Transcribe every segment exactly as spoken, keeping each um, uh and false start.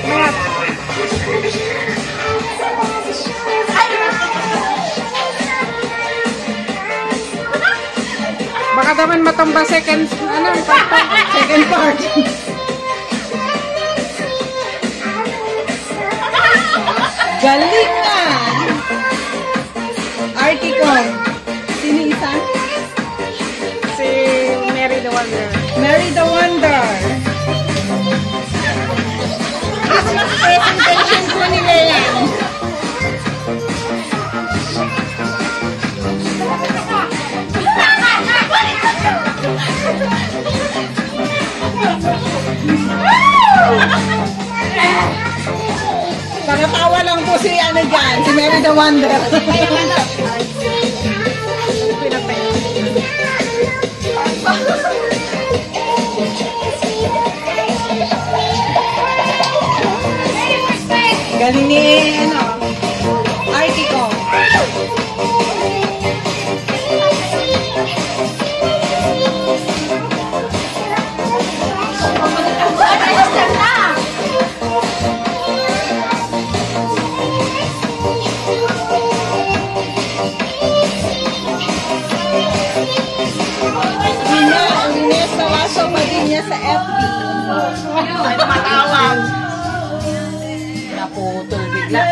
Baka naman matumba second, ano, second part. Galing na! Articon. Sino isa? Si Mary the Wonder. Mary the Wonder. Christmas presentation po nila yan. Nakatawa lang po si ano dyan, si Mary the Wonder. Galing ni, ano, Artico. Sa F B. Ay, matawag. Naputol bigla.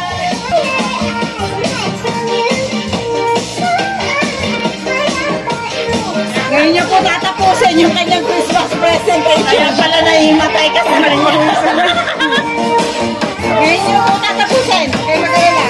Ngayon niya po tatapusin yung kanyang Christmas presentation. Kaya pala nahimatay ka sa kanya. Ngayon niya po tatapusin. Kaya magkaya.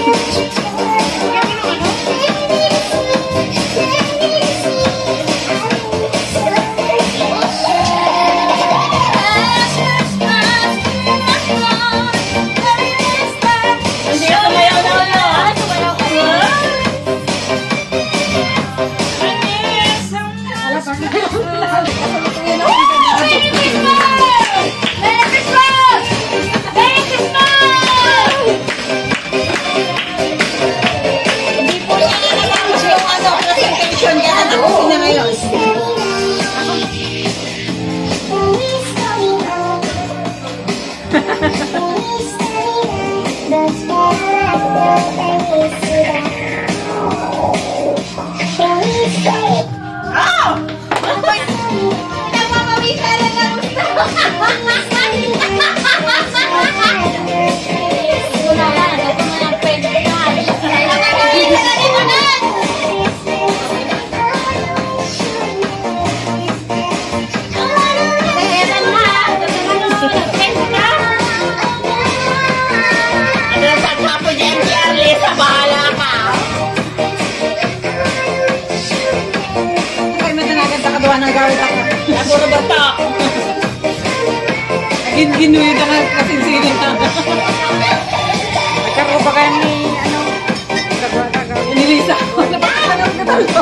Ginuyo na nga kasinsirin na. Nagkaroon pa kayo ni, ano, nagkagawa-nagawa. Nilisa. Napakalagang katalo.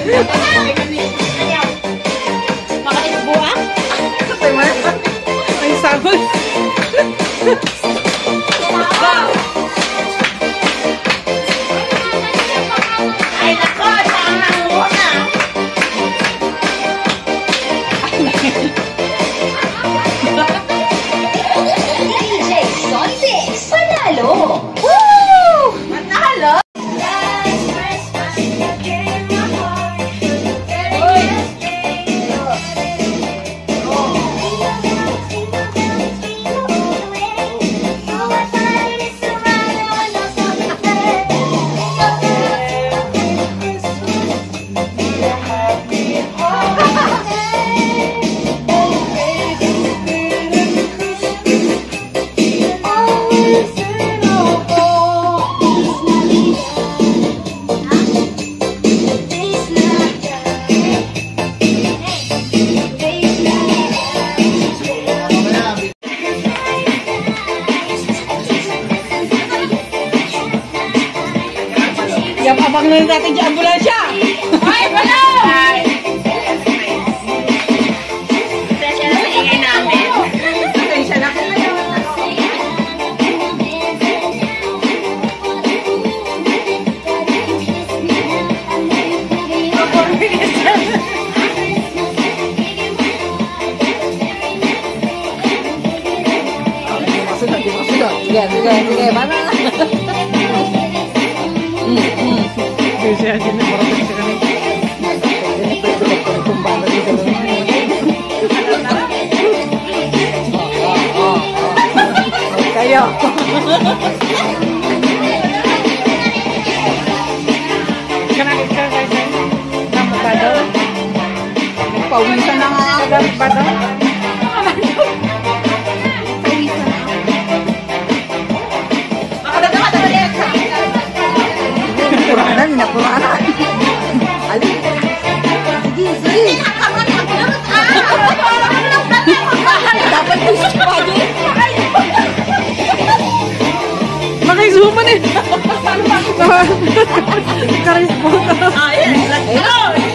Makais buwa? Kapay mo na. Ay, sabon. Ay, nako, saan ang muna? Panalo! Woo! Panalo! Yang abang na natin dyan ambulansya. Ay, wala! Pasensya na sa ingay namin. Pasensya na. na. Kasi akin na marapit ka kami. Kayo. Kanakit ka kayo. Namu ba daw? Nagpawisan na nga. Kanakit ba daw? Puranan, napuranan. Alin? Sige, sige. Dapat gusto pa din. Makaisuman eh. Karis po. Ayan, let's go.